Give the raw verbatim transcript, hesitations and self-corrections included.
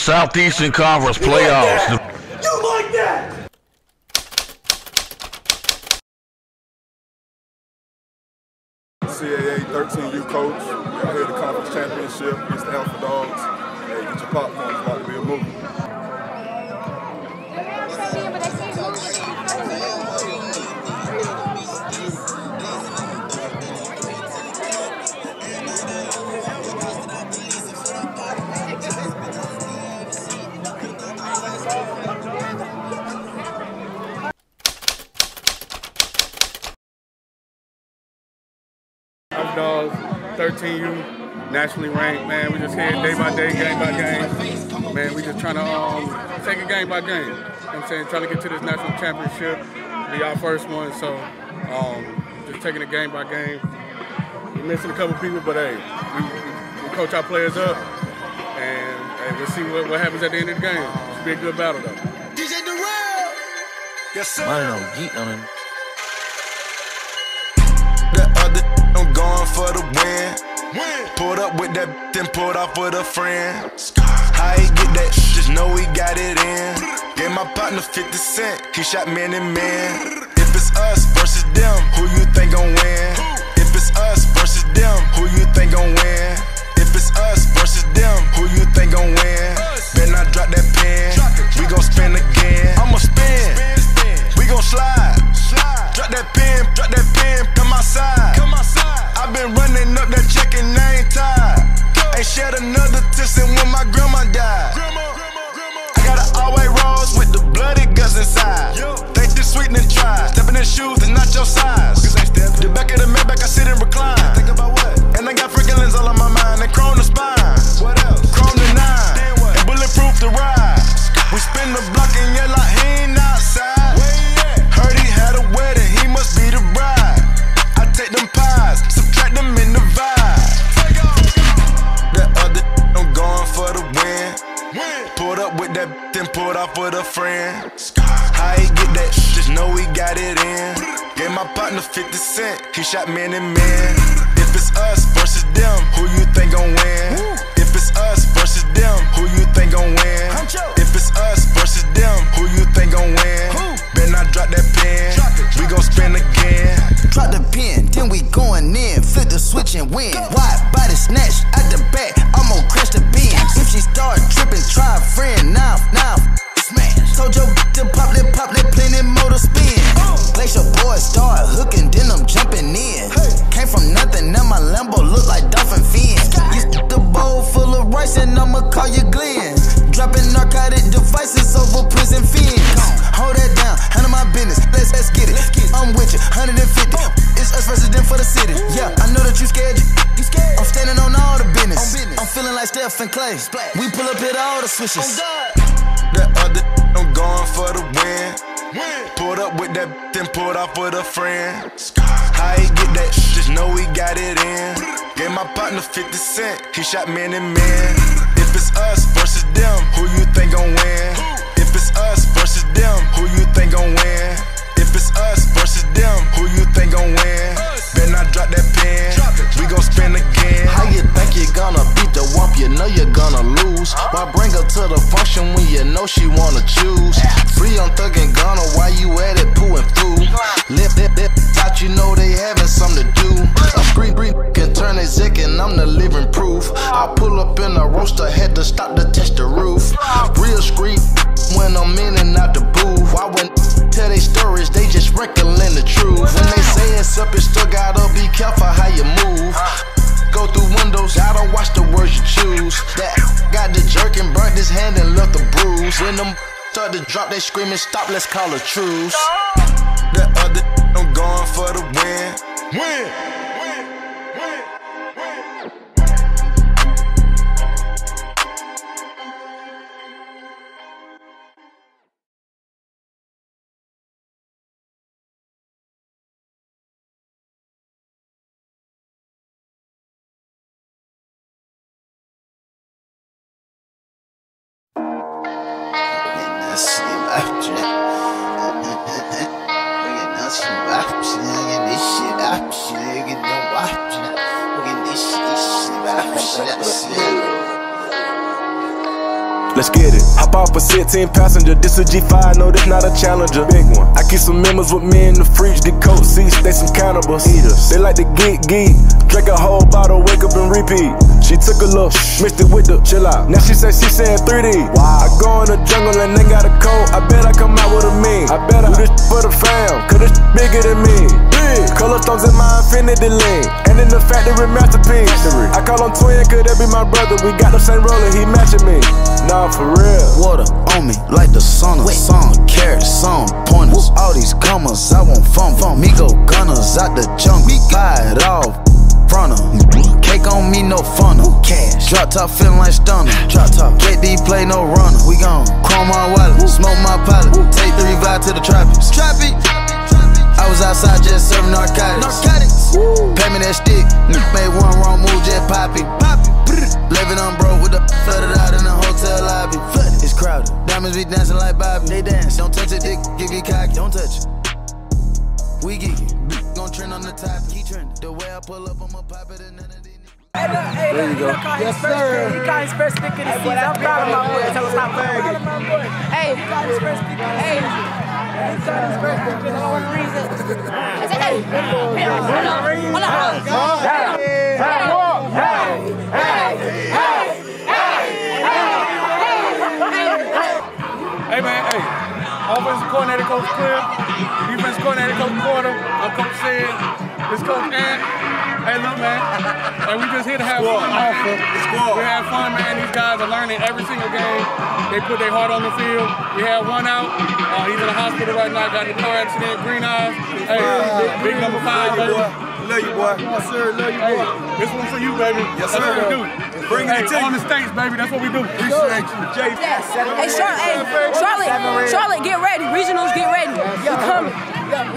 Southeastern Conference playoffs. You like that? C A A thirteen U coach. We're out here at the conference championship against the Alpha Dogs. Hey, get your popcorn. It's about to be a movie. Alpha Dogs, thirteen U, nationally ranked, man. We just here day by day, game by game. Man, we just trying to um, take it game by game. You know what I'm saying? Trying to get to this national championship, be our first one. So um, just taking it game by game. We're missing a couple people, but hey, we, we coach our players up, and hey, we'll see what, what happens at the end of the game. It should be a good battle, though. D J Durrell! Yes, sir. I don't know, geek on him. I'm going for the win. win. Pulled up with that, then pulled off with a friend. How he get that? Just know we got it in. Gave my partner fifty cent. He shot man and man. If it's us versus them, who you think gon' win? If it's us versus them, who you think gon' win? If it's us versus them, who you think gon' win? Better not drop that pen. We gon' spin again. I'ma spin. We gon' slide. Drop that pen. Drop that pen. Come outside. Come outside. I've been running up that check and I ain't tired. Ain't shed another tear since when my grandma died. I got an all-white rose with the bloody guts inside. Think this sweet and try. Stepping in shoes is not your size. The back of the Maybach, I sit and recline. Think about what? And I got Franklins all on my mind. And chrome the spine. What else? Chrome the nine. And bulletproof the ride. We spin the block and yell like he ain't outside. Heard he had a wedding, he must be the bride. I take them pies, subtract them in the vibe. That other I'm going for the win. Pulled up with that, then pulled off with a friend. How he get that? Just know we got it in. Gave my partner fifty cent. He shot man and man. If it's us versus them, who you think gon' win? If it's us versus them, who you think gon' win? If it's us versus them, who you think gon' win? Better not drop that pen. We gon' spin again. Drop the pen, then we going in. Flip the switch and win. Wide body snatch at the back, I'm gon' crash the beams. If she start tripping, try a friend. Now, now, smash. Told your bitch to pop that, pop that, plenty motor spin. Glacier boys start hooking, then I'm jumping in. Came from nothing, now my Lambo look like dolphin fins. You the bowl full of rice and I'ma call you Glenn. Dropping narcotic devices over prison fins. Hold that down, handle my business, let's, let's get it. I'm with you, one hundred fifty. It's us versus them for the city. Yeah, I know that you scared. You scared? I'm standing on all the business. I'm feeling like Steph and Clay. We pull up hit all the switches. That other I'm going for the win. Pulled up with that, then pulled off with a friend. How he get that? Just know we got it in. Gave my partner fifty cent. He shot man and man. If it's us versus them, who you think gon' win? If it's us versus them, who you think gon' win? If it's us versus them, who you think gon' win? Better not drop that pen. We gon' spin again. How you think you're gonna beat the wump? You know you're gonna lose. Why bring her to the function when you know she wanna choose? Free on Thug and Gunna, why you at it pooing through? Lip, lip, lip, thought you know they having something to do. A street street can turn a zick and I'm the living proof. I pull up in a roaster, had to stop to test the roof. Real street when I'm in and out the booth. Why when tell they stories, they just wrinkling the truth. When they say it's up, you still gotta be careful how you move. Go through windows, gotta watch the words you choose. That got the jerk and burnt his hand and left the bruise. When them start to drop, they screaming, stop, let's call a truce. That other I'm going for the win. Win. let's get it. Hop off a sixteen passenger, this a G five, no, this not a Challenger. Big one. I keep some members with me in the fridge, get coat seats, they some cannibals. Eaters. They like to geek, geek. Drink a whole bottle, wake up and repeat. She took a look, mixed it with the chill out. Now she say she saying three D. Wow. I go in the jungle and they got a coat. I bet I come out with a mean. I bet I do this for the fam, cause this bigger than me. Big. Color stones in my infinity lane. And in the factory masterpiece. I call him twin, cause that be my brother. We got the same roller, he matching me. Nah, for real. Water on me like the sun. Some carrots, some pointers. All these commas, I want fun. Fun. Me go gunners out the jungle. Buy it off. Front of cake on me, no funnel. Cash. Drop top feeling like stunner. Drop top. K D play no runner. We gon' chrome my wallet, smoke my pilot. Take the revive to the tropics. Tropic. I was outside just serving narcotics. Narcotics. Pay me that stick. Made one wrong move, just pop it. Pop it. Living on broke with the flooded out in the hotel lobby. It's crowded. Diamonds be dancing like Bobby. They dance. Don't touch it, dick. Give you cocky. Don't touch it. We geeky. Gon' trend on the top. Keep trending. The way I pull up, I'ma pop it and none of these. Hey, look, hey, look, he done caught his first pick. He caught his first pick of the season. I'm proud of my boy. Tell us how proud of my boy. Hey, he caught his first pick of the season. He caught his first pick for no reason. Hey, hold on, hold on. Hey, Hey, man, hey. Offensive coordinator, Coach Cliff. Defensive coordinator, Coach Porter. I'm Coach Sid. This Coach Ant. Hey, look, man. And we just here to have fun. We have fun, man. These guys are learning every single game. They put their heart on the field. We had one out. Uh, he's in the hospital right now. Got in a car accident. Green eyes. Hey, big, big number five, baby. Love you, boy. Yes, sir. Love you, boy. Hey, this one for you, baby. Yes, That's sir. what we do. Bring hey, it to on you. the States, baby. That's what we do. Appreciate you. Jay. Yes. Hey, Charlotte, hey, Charlotte, Charlotte, get ready. Regionals, get ready. We coming.